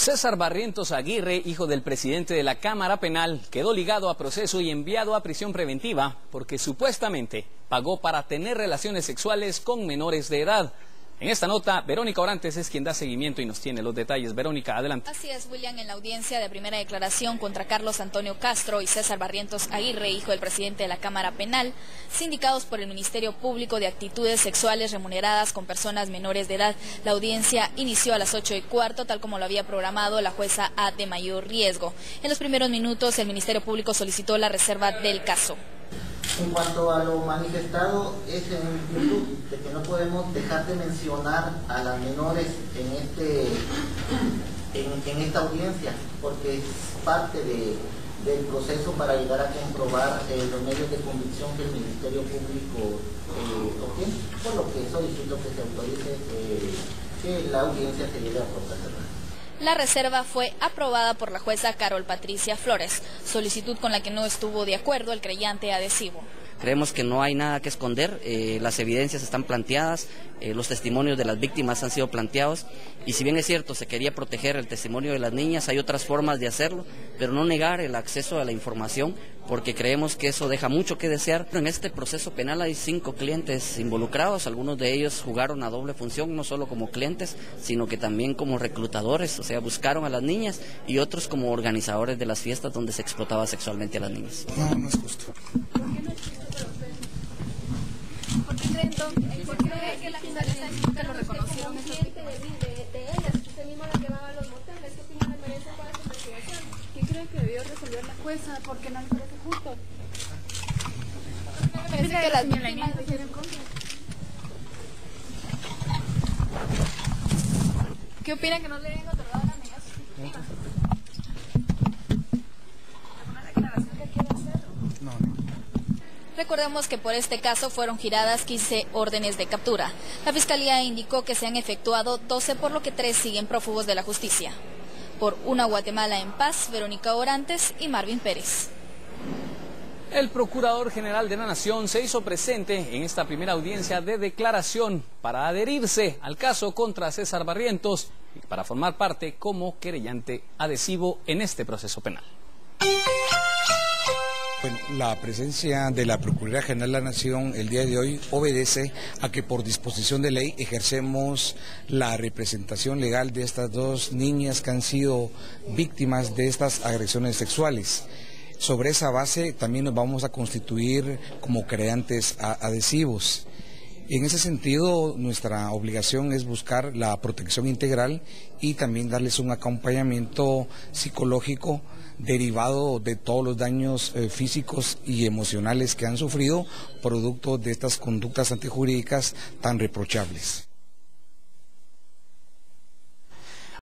César Barrientos Aguirre, hijo del presidente de la Cámara Penal, quedó ligado a proceso y enviado a prisión preventiva porque supuestamente pagó para tener relaciones sexuales con menores de edad. En esta nota, Verónica Orantes es quien da seguimiento y nos tiene los detalles. Verónica, adelante. Así es, William, en la audiencia de primera declaración contra Carlos Antonio Castro y César Barrientos Aguirre, hijo del presidente de la Cámara Penal, sindicados por el Ministerio Público de actitudes sexuales remuneradas con personas menores de edad. La audiencia inició a las 8:15, tal como lo había programado la jueza A de mayor riesgo. En los primeros minutos, el Ministerio Público solicitó la reserva del caso. En cuanto a lo manifestado, es en virtud de que no podemos dejar de mencionar a las menores en esta audiencia, porque es parte del proceso para llegar a comprobar los medios de convicción que el Ministerio Público obtiene, por lo que solicito que se autorice que la audiencia se lleve a proceder. La reserva fue aprobada por la jueza Carol Patricia Flores, solicitud con la que no estuvo de acuerdo el creyente adhesivo. Creemos que no hay nada que esconder, las evidencias están planteadas, los testimonios de las víctimas han sido planteados y si bien es cierto se quería proteger el testimonio de las niñas, hay otras formas de hacerlo, pero no negar el acceso a la información porque creemos que eso deja mucho que desear. En este proceso penal hay 5 clientes involucrados, algunos de ellos jugaron a doble función, no solo como clientes, sino que también como reclutadores, o sea, buscaron a las niñas y otros como organizadores de las fiestas donde se explotaba sexualmente a las niñas. No es justo. ¿Por qué creen que la fiscalía que lo reconocieron de ellas? Usted mismo la llevaba a los moteles. ¿Qué opinión le merece para esta investigación? ¿Qué cree que debió resolver la jueza? Porque no le parece justo. ¿No le parece que las víctimas lo hicieron contra? ¿Qué opina que no le hayan otorgado la medida sustitutiva? ¿Alguna declaración que quiera hacer? No. Recordemos que por este caso fueron giradas 15 órdenes de captura. La Fiscalía indicó que se han efectuado 12, por lo que 3 siguen prófugos de la justicia. Por Una Guatemala en Paz, Verónica Orantes y Marvin Pérez. El Procurador General de la Nación se hizo presente en esta primera audiencia de declaración para adherirse al caso contra César Barrientos y para formar parte como querellante adhesivo en este proceso penal. Bueno, la presencia de la Procuraduría General de la Nación el día de hoy obedece a que por disposición de ley ejercemos la representación legal de estas 2 niñas que han sido víctimas de estas agresiones sexuales. Sobre esa base también nos vamos a constituir como querellantes adhesivos. En ese sentido, nuestra obligación es buscar la protección integral y también darles un acompañamiento psicológico derivado de todos los daños físicos y emocionales que han sufrido producto de estas conductas antijurídicas tan reprochables.